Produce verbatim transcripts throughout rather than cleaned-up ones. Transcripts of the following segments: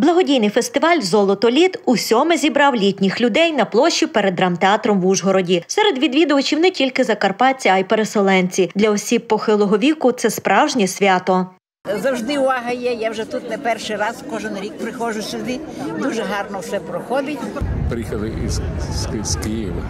Благодійний фестиваль «Золото-літ» усьоме зібрав літніх людей на площі перед драмтеатром в Ужгороді. Серед відвідувачів не тільки закарпатці, а й переселенці. Для осіб похилого віку це справжнє свято. Завжди увага є, я вже тут не перший раз, кожен рік приходжу сюди, дуже гарно все проходить. Приїхали із, з, з Києва,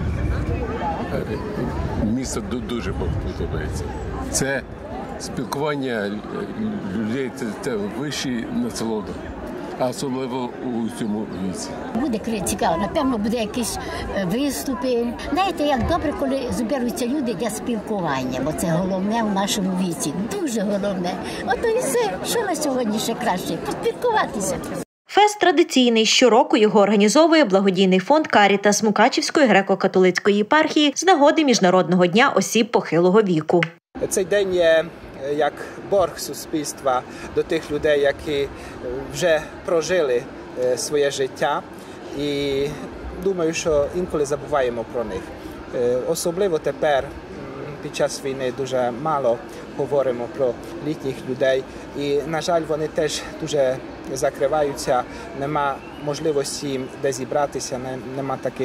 місто дуже подобається. Це спілкування людей, це, це вищий насолода, а особливо у цьому віці. Буде цікаво, напевно, буде якісь виступи. Знаєте, як добре, коли зберуться люди для спілкування, бо це головне в нашому віці, дуже головне. Ото і все, що на сьогодні ще краще, поспілкуватися. Фест традиційний. Щороку його організовує благодійний фонд «Карітас» Мукачівської греко-католицької єпархії з нагоди Міжнародного дня осіб похилого віку. Цей день є як борг суспільства до тих людей, які вже прожили своє життя, і думаю, що інколи забуваємо про них. Особливо тепер, під час війни, дуже мало говоримо про літніх людей, і, на жаль, вони теж дуже закриваються, нема можливості їм де зібратися, нема таких,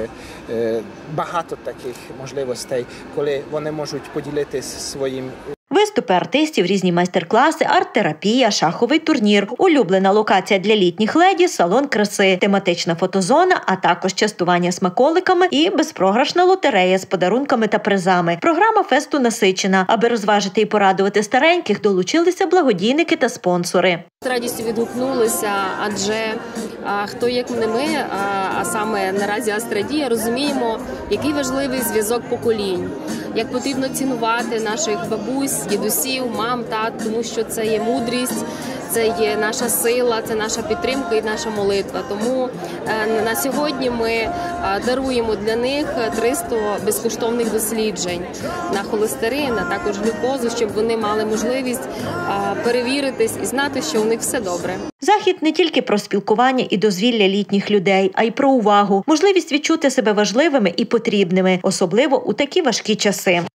багато таких можливостей, коли вони можуть поділитися своїм. Виступи артистів, різні майстер-класи, арт-терапія, шаховий турнір, улюблена локація для літніх леді – салон краси, тематична фотозона, а також частування смаколиками і безпрограшна лотерея з подарунками та призами. Програма фесту насичена. Аби розважити і порадувати стареньких, долучилися благодійники та спонсори. З радістю відгукнулися, адже а, хто як не ми, а, а саме наразі Астрадія, розуміємо, який важливий зв'язок поколінь, як потрібно цінувати наших бабусь, дідусів, мам, тат, тому що це є мудрість, це є наша сила, це наша підтримка і наша молитва. Тому е, на сьогодні ми е, даруємо для них триста безкоштовних досліджень на холестерин, а також глюкозу, щоб вони мали можливість е, перевіритись і знати, що у них все добре. Захід не тільки про спілкування і дозвілля літніх людей, а й про увагу, можливість відчути себе важливими і потрібними, особливо у такі важкі часи.